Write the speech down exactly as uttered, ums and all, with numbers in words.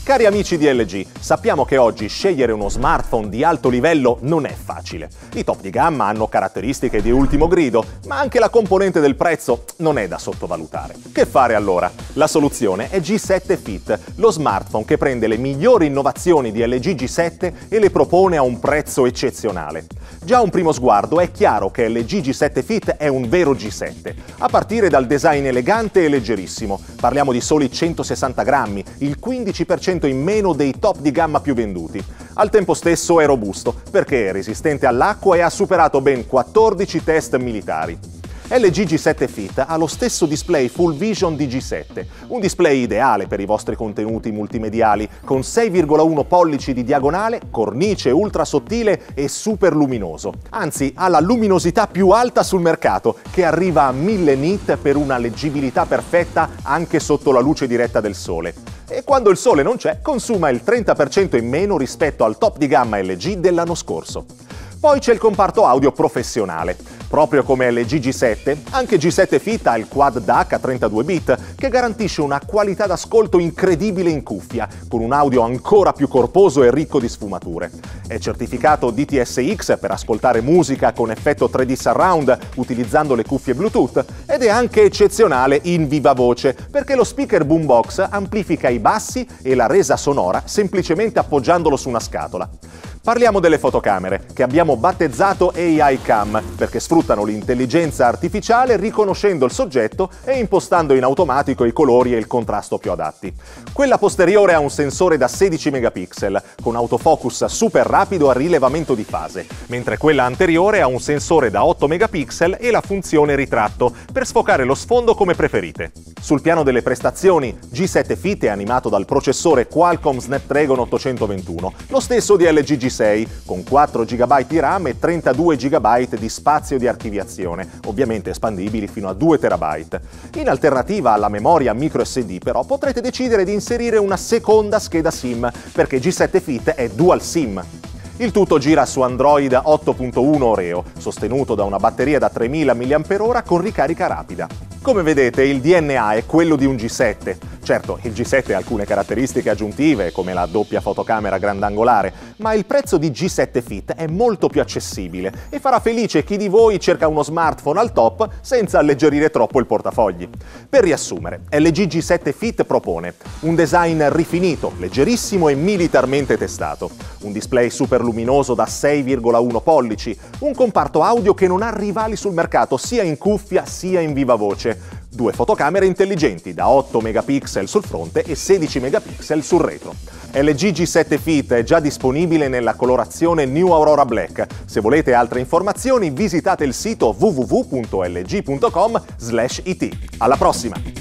Cari amici di L G, sappiamo che oggi scegliere uno smartphone di alto livello non è facile. I top di gamma hanno caratteristiche di ultimo grido, ma anche la componente del prezzo non è da sottovalutare. Che fare allora? La soluzione è G sette Fit, lo smartphone che prende le migliori innovazioni di L G G sette e le propone a un prezzo eccezionale. Già a un primo sguardo è chiaro che L G G sette Fit è un vero G sette, a partire dal design elegante e leggerissimo. Parliamo di soli centosessanta grammi, il quindici per cento in meno dei top di gamma più venduti. Al tempo stesso è robusto, perché è resistente all'acqua e ha superato ben quattordici test militari. L G G sette Fit ha lo stesso display Full Vision di G sette, un display ideale per i vostri contenuti multimediali, con sei virgola uno pollici di diagonale, cornice ultra sottile e super luminoso. Anzi, ha la luminosità più alta sul mercato, che arriva a mille nit per una leggibilità perfetta anche sotto la luce diretta del sole. E quando il sole non c'è, consuma il trenta per cento in meno rispetto al top di gamma L G dell'anno scorso. Poi c'è il comparto audio professionale. Proprio come L G G sette, anche G sette Fit ha il Quad D A C a trentadue bit, che garantisce una qualità d'ascolto incredibile in cuffia, con un audio ancora più corposo e ricco di sfumature. È certificato D T S X per ascoltare musica con effetto tre D Surround utilizzando le cuffie Bluetooth ed è anche eccezionale in viva voce, perché lo speaker boombox amplifica i bassi e la resa sonora semplicemente appoggiandolo su una scatola. Parliamo delle fotocamere, che abbiamo battezzato A I Cam, perché sfruttano l'intelligenza artificiale riconoscendo il soggetto e impostando in automatico i colori e il contrasto più adatti. Quella posteriore ha un sensore da sedici megapixel, con autofocus super rapido a rilevamento di fase, mentre quella anteriore ha un sensore da otto megapixel e la funzione ritratto, per sfocare lo sfondo come preferite. Sul piano delle prestazioni, G sette Fit è animato dal processore Qualcomm Snapdragon ottocentoventuno, lo stesso di L G G sei, con quattro giga di RAM e trentadue giga di spazio di archiviazione, ovviamente espandibili fino a due terabyte. In alternativa alla memoria micro S D, però, potrete decidere di inserire una seconda scheda SIM, perché G sette Fit è Dual SIM. Il tutto gira su Android otto punto uno Oreo, sostenuto da una batteria da tremila milliamperi orari con ricarica rapida. Come vedete, il D N A è quello di un G sette. Certo, il G sette ha alcune caratteristiche aggiuntive, come la doppia fotocamera grandangolare, ma il prezzo di G sette Fit è molto più accessibile e farà felice chi di voi cerca uno smartphone al top senza alleggerire troppo il portafogli. Per riassumere, L G G sette Fit propone un design rifinito, leggerissimo e militarmente testato, un display super luminoso da sei virgola uno pollici, un comparto audio che non ha rivali sul mercato sia in cuffia sia in viva voce, due fotocamere intelligenti da otto megapixel sul fronte e sedici megapixel sul retro. L G G sette Fit è già disponibile nella colorazione New Aurora Black. Se volete altre informazioni visitate il sito w w w punto l g punto com slash i t. Alla prossima!